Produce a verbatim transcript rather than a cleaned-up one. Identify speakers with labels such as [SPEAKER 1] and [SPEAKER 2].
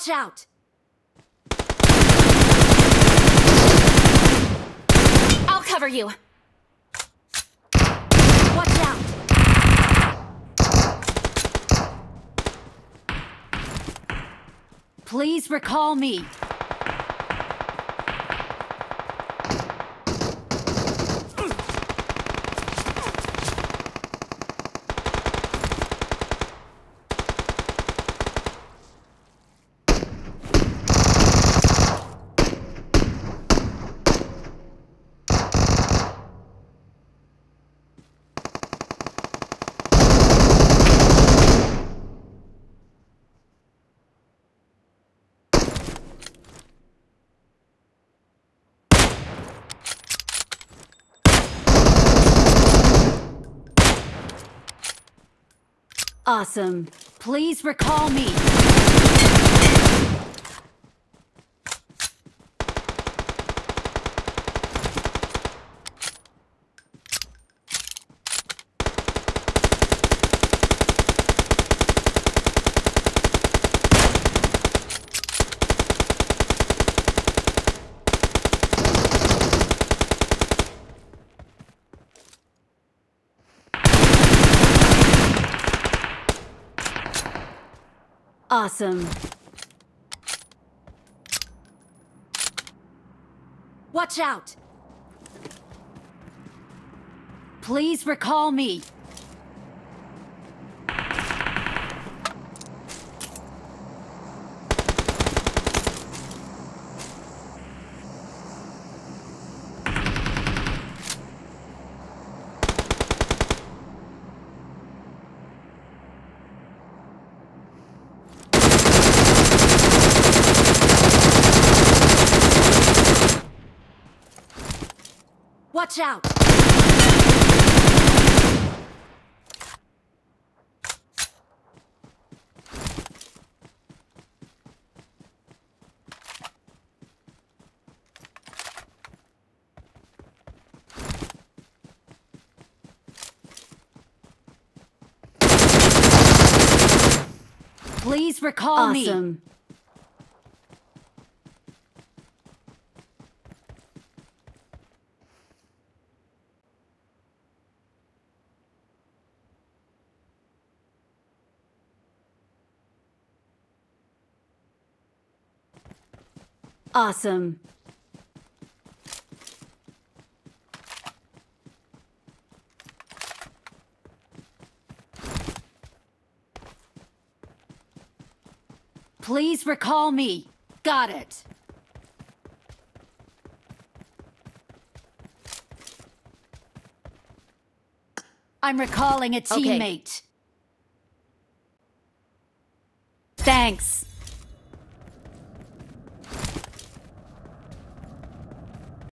[SPEAKER 1] Watch out! I'll cover you. Watch out! Please recall me. Awesome. Please recall me. Awesome. Watch out! Please recall me. Watch out! Please recall me. Awesome. Awesome. Please recall me. Got it. I'm recalling a teammate. Okay. Thanks.